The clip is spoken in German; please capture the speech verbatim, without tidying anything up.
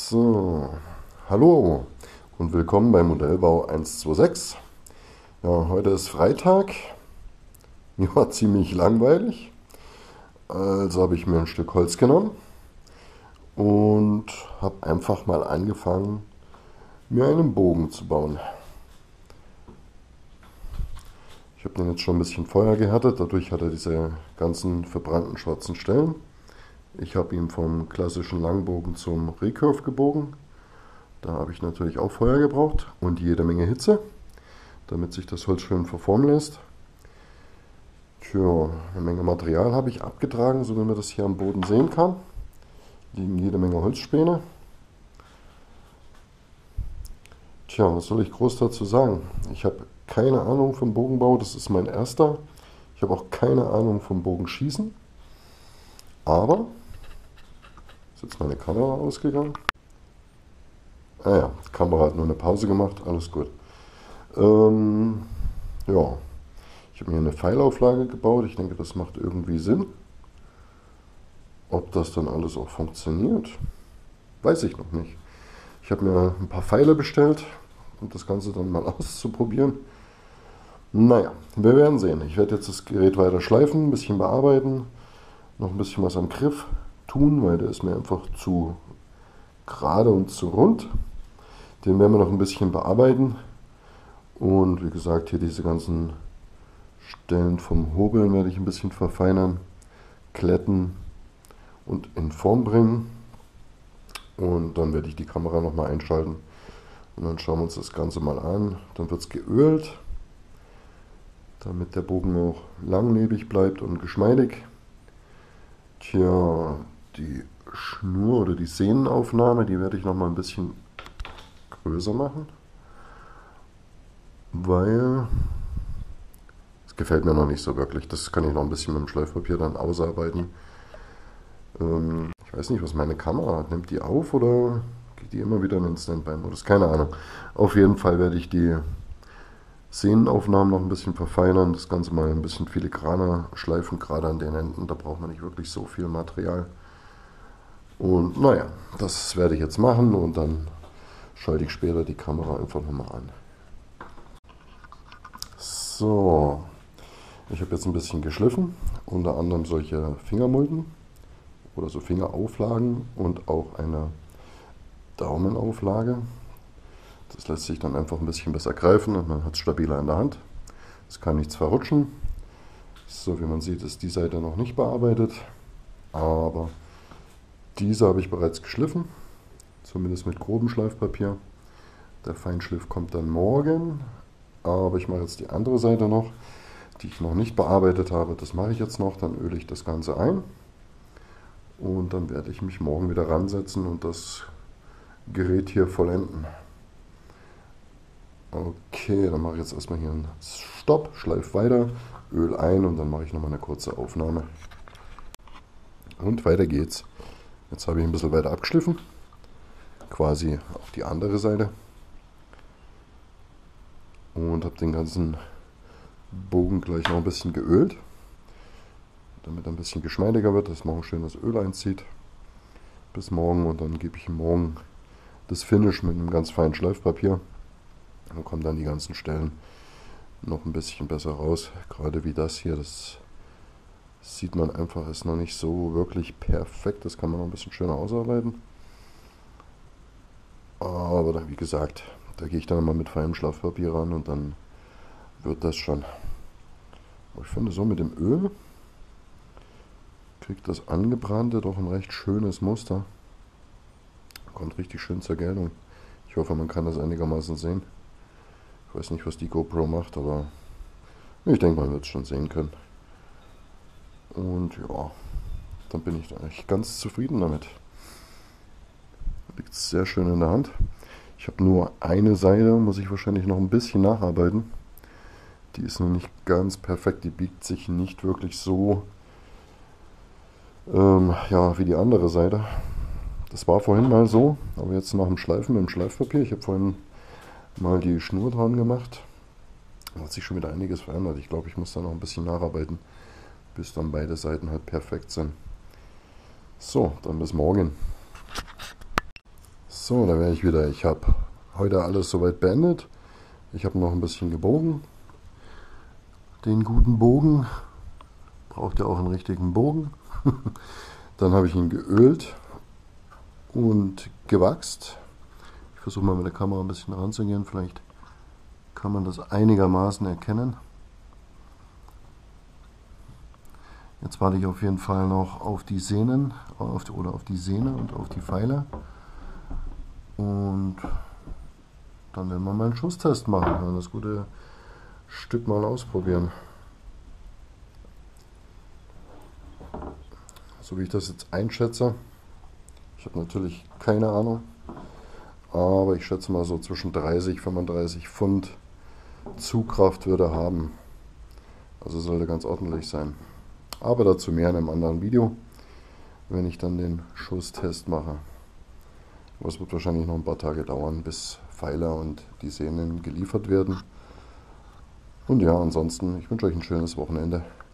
So, hallo und willkommen beim Modellbau eins zwei sechs. Ja, heute ist Freitag. Ja, ziemlich langweilig. Also habe ich mir ein Stück Holz genommen und habe einfach mal angefangen, mir einen Bogen zu bauen. Ich habe den jetzt schon ein bisschen Feuer gehärtet, dadurch hat er diese ganzen verbrannten schwarzen Stellen. Ich habe ihn vom klassischen Langbogen zum Recurve gebogen. Da habe ich natürlich auch Feuer gebraucht und jede Menge Hitze, damit sich das Holz schön verformen lässt. Tja, eine Menge Material habe ich abgetragen, so wie man das hier am Boden sehen kann. Liegen jede Menge Holzspäne. Tja, was soll ich groß dazu sagen? Ich habe keine Ahnung vom Bogenbau, das ist mein erster. Ich habe auch keine Ahnung vom Bogenschießen. Aber, ist jetzt meine Kamera ausgegangen? Ah ja, die Kamera hat nur eine Pause gemacht, alles gut. Ähm, ja, ich habe mir eine Pfeilauflage gebaut, ich denke, das macht irgendwie Sinn. Ob das dann alles auch funktioniert, weiß ich noch nicht. Ich habe mir ein paar Pfeile bestellt, um das Ganze dann mal auszuprobieren. Naja, wir werden sehen. Ich werde jetzt das Gerät weiter schleifen, ein bisschen bearbeiten, noch ein bisschen was am Griff tun, weil der ist mir einfach zu gerade und zu rund. Den werden wir noch ein bisschen bearbeiten. Und wie gesagt, hier diese ganzen Stellen vom Hobeln werde ich ein bisschen verfeinern, glätten und in Form bringen. Und dann werde ich die Kamera nochmal einschalten. Und dann schauen wir uns das Ganze mal an. Dann wird es geölt, damit der Bogen auch langlebig bleibt und geschmeidig. Tja, die Schnur oder die Sehnenaufnahme, die werde ich nochmal ein bisschen größer machen. Weil es gefällt mir noch nicht so wirklich. Das kann ich noch ein bisschen mit dem Schleifpapier dann ausarbeiten. Ähm, ich weiß nicht, was meine Kamera hat. Nimmt die auf oder geht die immer wieder in den Standby-Modus? Keine Ahnung. Auf jeden Fall werde ich die Szenenaufnahmen noch ein bisschen verfeinern. Das Ganze mal ein bisschen filigraner schleifen, gerade an den Enden. Da braucht man nicht wirklich so viel Material. Und naja, das werde ich jetzt machen und dann schalte ich später die Kamera einfach nochmal an. So, ich habe jetzt ein bisschen geschliffen, unter anderem solche Fingermulden oder so Fingerauflagen und auch eine Daumenauflage. Das lässt sich dann einfach ein bisschen besser greifen und man hat es stabiler in der Hand. Es kann nichts verrutschen. So wie man sieht, ist die Seite noch nicht bearbeitet, aber diese habe ich bereits geschliffen, zumindest mit grobem Schleifpapier. Der Feinschliff kommt dann morgen, aber ich mache jetzt die andere Seite noch, die ich noch nicht bearbeitet habe. Das mache ich jetzt noch, dann öle ich das Ganze ein und dann werde ich mich morgen wieder ransetzen und das Gerät hier vollenden. Okay, dann mache ich jetzt erstmal hier einen Stopp, schleife weiter, Öl ein und dann mache ich nochmal eine kurze Aufnahme. Und weiter geht's. Jetzt habe ich ein bisschen weiter abgeschliffen, quasi auf die andere Seite. Und habe den ganzen Bogen gleich noch ein bisschen geölt, damit er ein bisschen geschmeidiger wird, dass morgen schön das Öl einzieht. Bis morgen und dann gebe ich morgen das Finish mit einem ganz feinen Schleifpapier. Dann kommen dann die ganzen Stellen noch ein bisschen besser raus. Gerade wie das hier, das sieht man einfach, ist noch nicht so wirklich perfekt. Das kann man noch ein bisschen schöner ausarbeiten. Aber dann, wie gesagt, da gehe ich dann mal mit feinem Schleifpapier ran und dann wird das schon. Aber ich finde so mit dem Öl kriegt das Angebrannte doch ein recht schönes Muster. Kommt richtig schön zur Geltung. Ich hoffe, man kann das einigermaßen sehen. Ich weiß nicht, was die GoPro macht, aber ich denke, man wird es schon sehen können. Und ja, dann bin ich eigentlich ganz zufrieden damit. Liegt sehr schön in der Hand. Ich habe nur eine Seite, muss ich wahrscheinlich noch ein bisschen nacharbeiten. Die ist noch nicht ganz perfekt, die biegt sich nicht wirklich so ähm, ja, wie die andere Seite. Das war vorhin mal so, aber jetzt nach dem Schleifen mit dem Schleifpapier. Ich habe vorhin mal die Schnur dran gemacht. Da hat sich schon wieder einiges verändert. Ich glaube, ich muss da noch ein bisschen nacharbeiten, bis dann beide Seiten halt perfekt sind. So, dann bis morgen. So, da wäre ich wieder. Ich habe heute alles soweit beendet. Ich habe noch ein bisschen gebogen. Den guten Bogen. Braucht ja auch einen richtigen Bogen. Dann habe ich ihn geölt und gewachst. Ich versuche mal mit der Kamera ein bisschen ranzugehen. Vielleicht kann man das einigermaßen erkennen. Jetzt warte ich auf jeden Fall noch auf die Sehnen auf die, oder auf die Sehne und auf die Pfeile. Und dann werden wir mal einen Schusstest machen. Wir das gute Stück mal ausprobieren. So wie ich das jetzt einschätze. Ich habe natürlich keine Ahnung. Aber ich schätze mal so zwischen dreißig, fünfunddreißig Pfund Zugkraft würde er haben. Also sollte ganz ordentlich sein. Aber dazu mehr in einem anderen Video, wenn ich dann den Schusstest mache. Aber es wird wahrscheinlich noch ein paar Tage dauern, bis Pfeiler und die Sehnen geliefert werden. Und ja, ansonsten, ich wünsche euch ein schönes Wochenende.